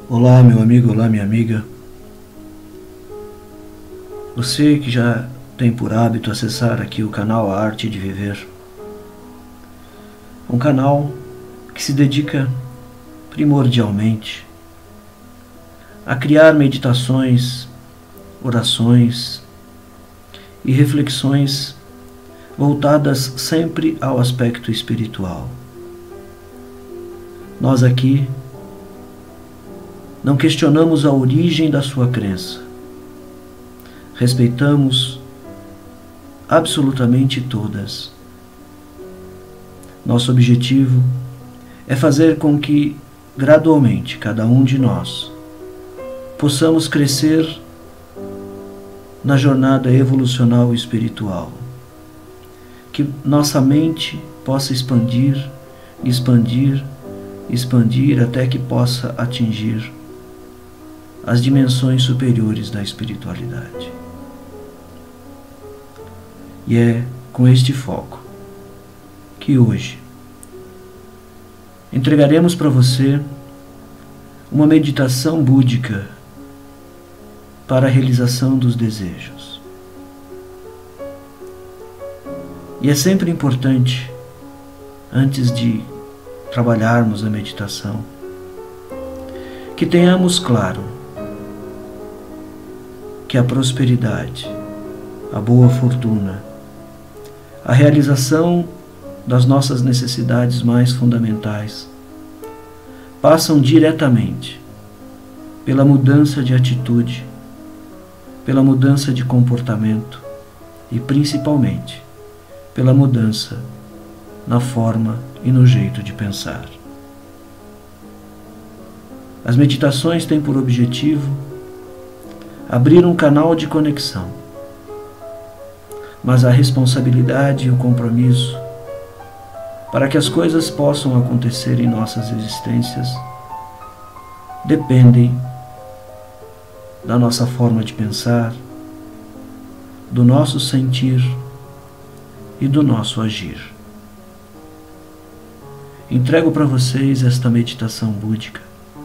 Olá, meu amigo, olá, minha amiga. Você que já tem por hábito acessar aqui o canal A Arte de Viver, um canal que se dedica primordialmente a criar meditações, orações e reflexões voltadas sempre ao aspecto espiritual. Nós aqui não questionamos a origem da sua crença. Respeitamos absolutamente todas. Nosso objetivo é fazer com que, gradualmente, cada um de nós possamos crescer na jornada evolucional espiritual. Que nossa mente possa expandir, expandir, expandir até que possa atingir as dimensões superiores da espiritualidade. E é com este foco que hoje entregaremos para você uma meditação búdica para a realização dos desejos. E é sempre importante, antes de trabalharmos a meditação, que tenhamos claro que a prosperidade, a boa fortuna, a realização das nossas necessidades mais fundamentais passam diretamente pela mudança de atitude, pela mudança de comportamento e principalmente pela mudança na forma e no jeito de pensar. As meditações têm por objetivo abrir um canal de conexão, mas a responsabilidade e o compromisso para que as coisas possam acontecer em nossas existências dependem da nossa forma de pensar, do nosso sentir e do nosso agir. Entrego para vocês esta meditação búdica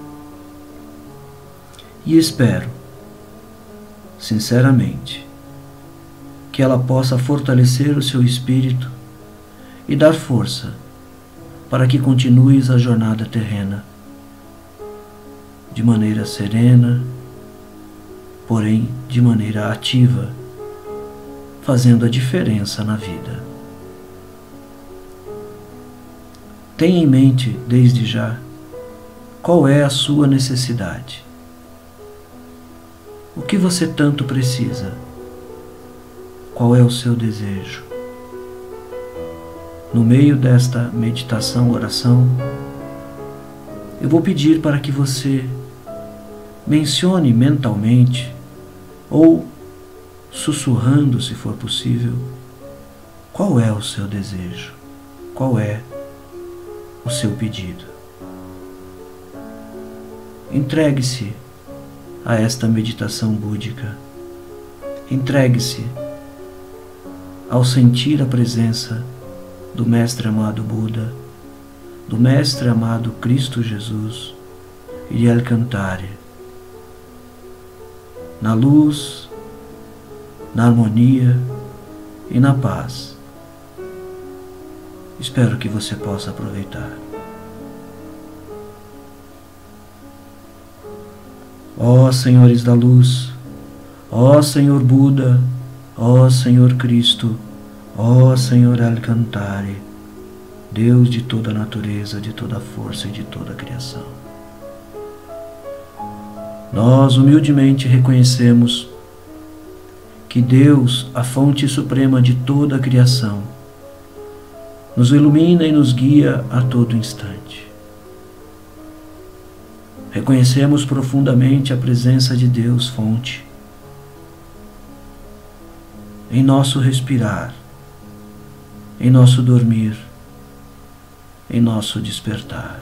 e espero, sinceramente, que ela possa fortalecer o seu espírito e dar força para que continues a jornada terrena de maneira serena, porém de maneira ativa, fazendo a diferença na vida. Tenha em mente, desde já, qual é a sua necessidade. O que você tanto precisa? Qual é o seu desejo? No meio desta meditação, oração, eu vou pedir para que você mencione mentalmente ou sussurrando, se for possível, qual é o seu desejo, qual é o seu pedido. Entregue-se a esta meditação búdica. Entregue-se ao sentir a presença do Mestre amado Buda, do Mestre amado Cristo Jesus e de Alcantara, na luz, na harmonia e na paz. Espero que você possa aproveitar. Ó Senhores da Luz, ó Senhor Buda, ó Senhor Cristo, ó Senhor Alcantara, Deus de toda a natureza, de toda a força e de toda a criação. Nós humildemente reconhecemos que Deus, a fonte suprema de toda a criação, nos ilumina e nos guia a todo instante. Reconhecemos profundamente a presença de Deus, fonte, em nosso respirar, em nosso dormir, em nosso despertar.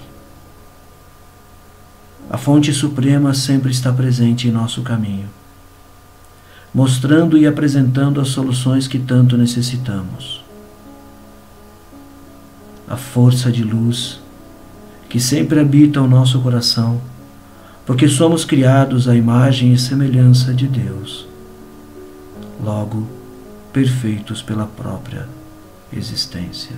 A fonte suprema sempre está presente em nosso caminho, mostrando e apresentando as soluções que tanto necessitamos. A força de luz que sempre habita o nosso coração porque somos criados à imagem e semelhança de Deus, logo perfeitos pela própria existência.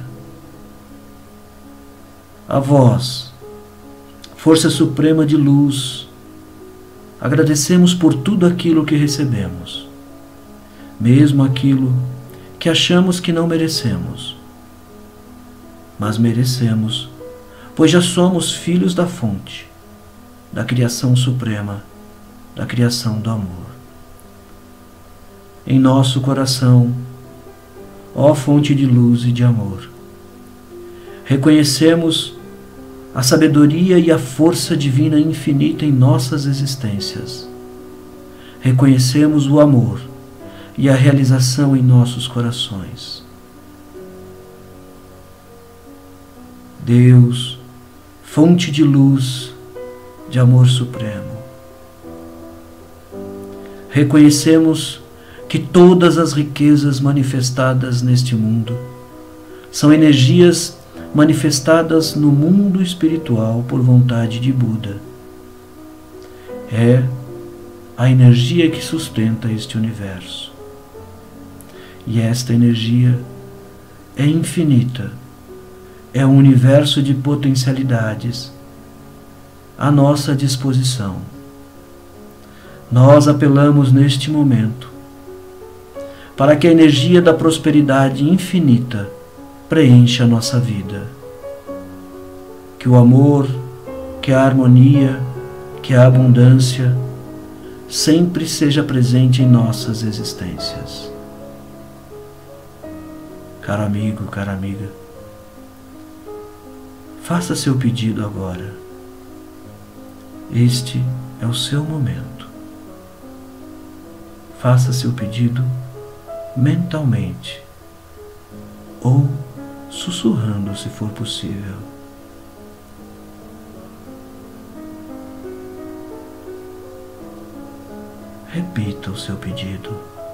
A vós, Força Suprema de Luz, agradecemos por tudo aquilo que recebemos, mesmo aquilo que achamos que não merecemos, mas merecemos, pois já somos filhos da fonte, da criação suprema, da criação do amor. Em nosso coração, ó fonte de luz e de amor, reconhecemos a sabedoria e a força divina infinita em nossas existências. Reconhecemos o amor e a realização em nossos corações. Deus, fonte de luz, de amor supremo. Reconhecemos que todas as riquezas manifestadas neste mundo são energias manifestadas no mundo espiritual por vontade de Buda. É a energia que sustenta este universo. E esta energia é infinita, é um universo de potencialidades à nossa disposição. Nós apelamos neste momento para que a energia da prosperidade infinita preencha a nossa vida. Que o amor, que a harmonia, que a abundância sempre seja presente em nossas existências. Caro amigo, cara amiga, faça seu pedido agora. Este é o seu momento. Faça seu pedido mentalmente ou sussurrando, se for possível. Repita o seu pedido.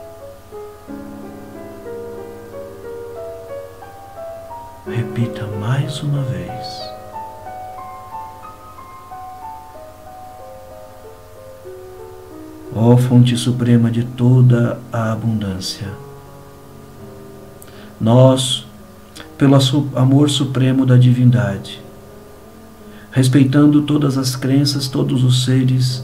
Repita mais uma vez. Ó fonte suprema de toda a abundância, nós, pelo amor supremo da divindade, respeitando todas as crenças, todos os seres,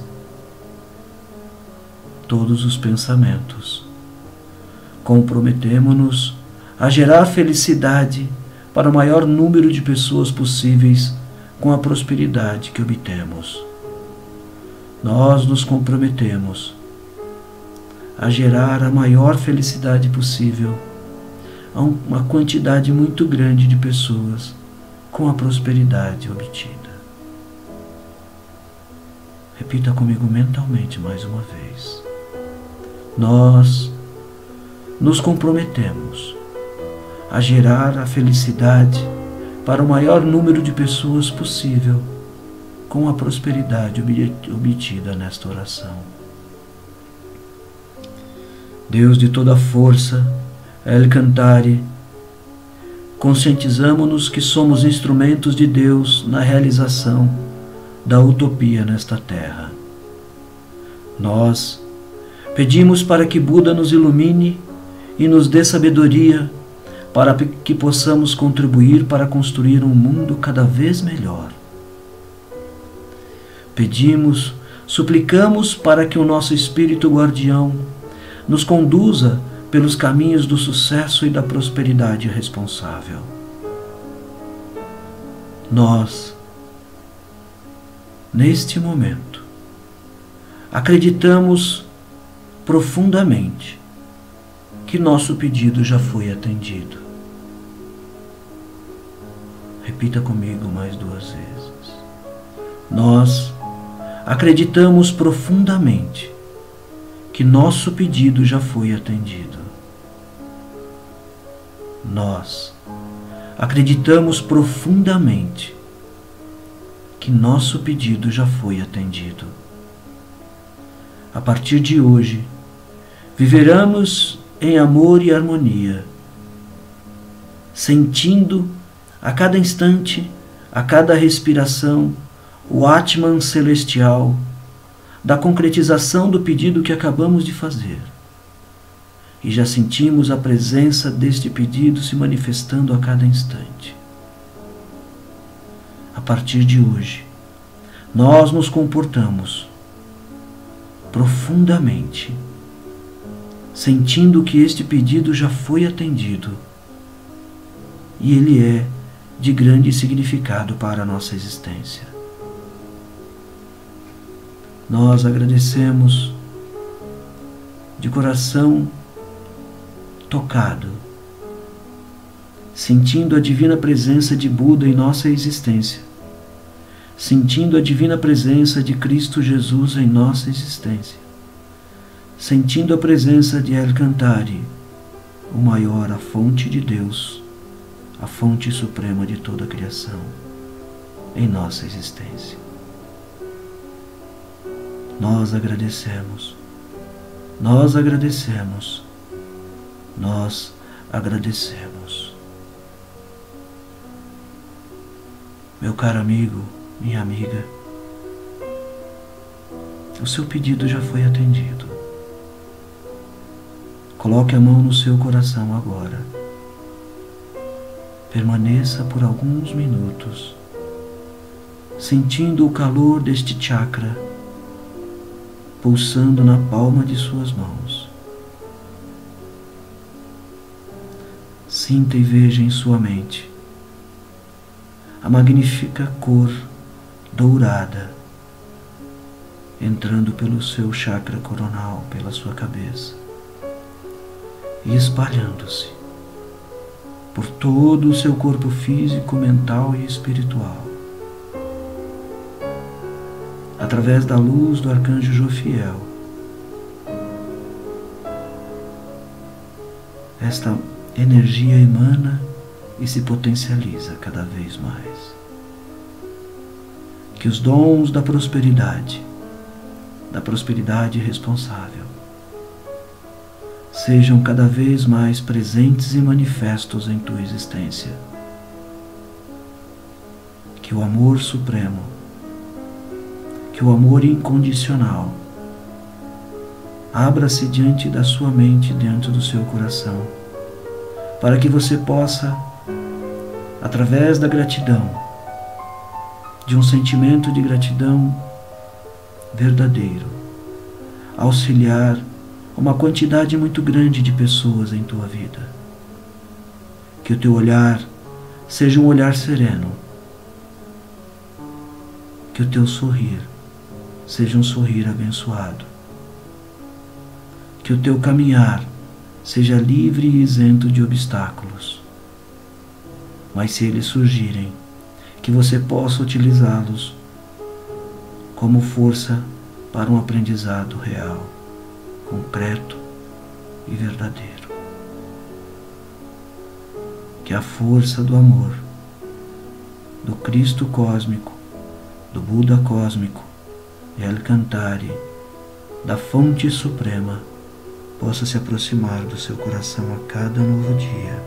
todos os pensamentos, comprometemo-nos a gerar felicidade para o maior número de pessoas possíveis com a prosperidade que obtemos. Nós nos comprometemos a gerar a maior felicidade possível a uma quantidade muito grande de pessoas com a prosperidade obtida. Repita comigo mentalmente mais uma vez. Nós nos comprometemos a gerar a felicidade para o maior número de pessoas possível com a prosperidade obtida nesta oração. Deus de toda força, El Cantare, conscientizamo-nos que somos instrumentos de Deus na realização da utopia nesta terra. Nós pedimos para que Buda nos ilumine e nos dê sabedoria para que possamos contribuir para construir um mundo cada vez melhor. Pedimos, suplicamos para que o nosso Espírito Guardião nos conduza pelos caminhos do sucesso e da prosperidade responsável. Nós, neste momento, acreditamos profundamente que nosso pedido já foi atendido. Repita comigo mais 2 vezes. Nós acreditamos profundamente que nosso pedido já foi atendido. Nós acreditamos profundamente que nosso pedido já foi atendido. A partir de hoje, viveremos em amor e harmonia, sentindo a cada instante, a cada respiração, o Atman celestial da concretização do pedido que acabamos de fazer. E já sentimos a presença deste pedido se manifestando a cada instante. A partir de hoje, nós nos comportamos profundamente, sentindo que este pedido já foi atendido e ele é de grande significado para a nossa existência. Nós agradecemos de coração tocado, sentindo a divina presença de Buda em nossa existência, sentindo a divina presença de Cristo Jesus em nossa existência, sentindo a presença de Alcantari, o maior, a fonte de Deus, a fonte suprema de toda a criação, em nossa existência. Nós agradecemos, nós agradecemos, nós agradecemos. Meu caro amigo, minha amiga, o seu pedido já foi atendido. Coloque a mão no seu coração agora. Permaneça por alguns minutos, sentindo o calor deste chakra pulsando na palma de suas mãos. Sinta e veja em sua mente a magnífica cor dourada entrando pelo seu chakra coronal, pela sua cabeça e espalhando-se por todo o seu corpo físico, mental e espiritual, através da luz do arcanjo Jofiel. Esta energia emana e se potencializa cada vez mais. Que os dons da prosperidade responsável, sejam cada vez mais presentes e manifestos em tua existência. Que o amor supremo, que o amor incondicional, abra-se diante da sua mente, diante do seu coração, para que você possa, através da gratidão, de um sentimento de gratidão verdadeiro, auxiliar uma quantidade muito grande de pessoas em tua vida. Que o teu olhar seja um olhar sereno, que o teu sorrir seja um sorrir abençoado, que o teu caminhar seja livre e isento de obstáculos, mas se eles surgirem, que você possa utilizá-los como força para um aprendizado real, concreto e verdadeiro. Que a força do amor, do Cristo cósmico, do Buda cósmico e Alcantari, da fonte suprema, possa se aproximar do seu coração a cada novo dia.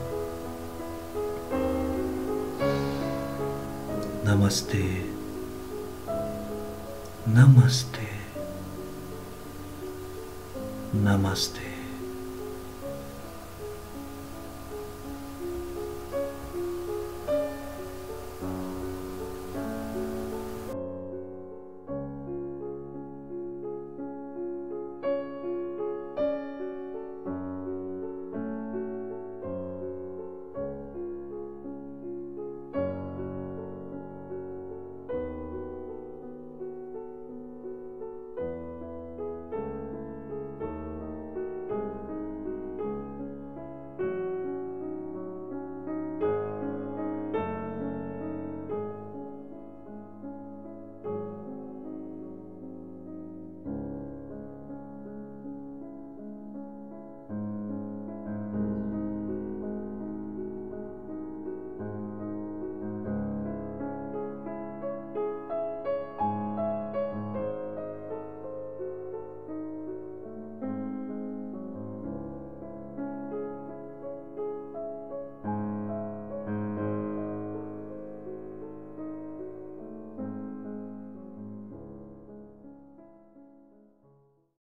Namastê. Namastê. Namastê.